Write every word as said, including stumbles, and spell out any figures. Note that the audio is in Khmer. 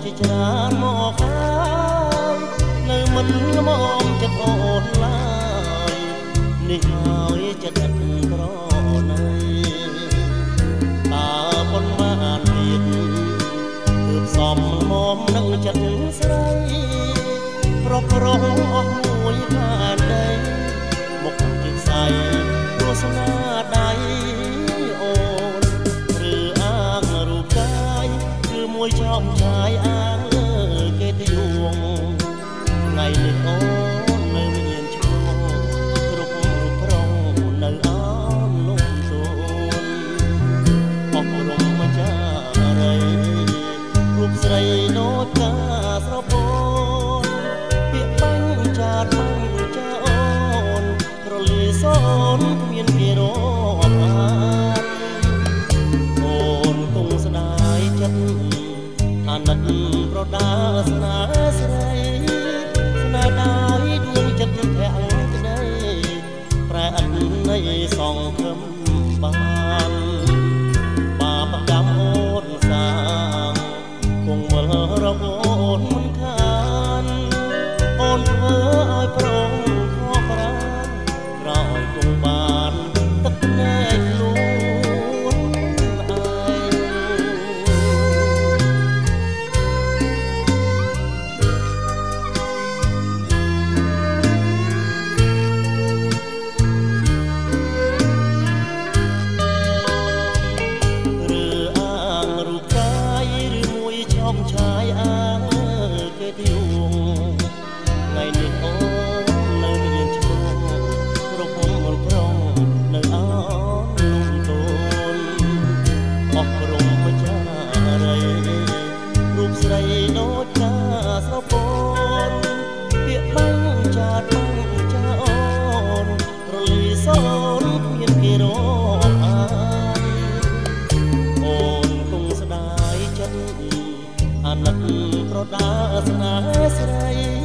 ជាច្រើនមកហើយនៅមិនមងចិត្តអូនឡើយនេះហើយចិត្តឥតក្រណីតើប៉ុន្មានទៀតទើបសមមកនឹងចិត្តស្រីប្រប្រងអស់មួយខានដីមកជាខ្សែទស្សនាដៃអូនឬអាងរូបកាយគឺមួយចំឆាយអាងគេទីយងថ្ងៃនេះអូននៅមានឈ្មោះគ្រប់រូបប្រងនៅអមលំទោនអបរំមចារីរូបស្រីដូចកាស្រពោនពាក្យបាញ់ចាតបាញ់ចាអូនក្រលីសូនគ្មានគេរាប់អានអូនគង់ស្ដាយចិត្តអាណិតប្រដាស្នេហ៍ស្រីស្នេហ៍ដោយដួងចិត្តធាក់ក្ដីប្រែអត់នៃសងខឹមបានបាបកម្មអូនសាងគង់មើលរកអូនមិនខានអូនធ្វើឲ្យប្រងខកប្រាណក្រោយគង់បានទឹកណែកខ្លួនឯងឬអាងរូបកាយឬមួយចំឆាយអាងគេទីយងថ្ងៃនេះអូននៅមានឈ្មោះគ្រប់មុលប្រងនៅអនលំទោនអស់រំមចារីរូបស្រីដូចកាស្រពោនពាក្យបាញ់ចាតបាញ់ចាអូនរលីសូនគ្មានគេរាប់អានអូនគង់ស្ដាយចិត្តអាណិតប្រដាស្នេហ៍ស្រី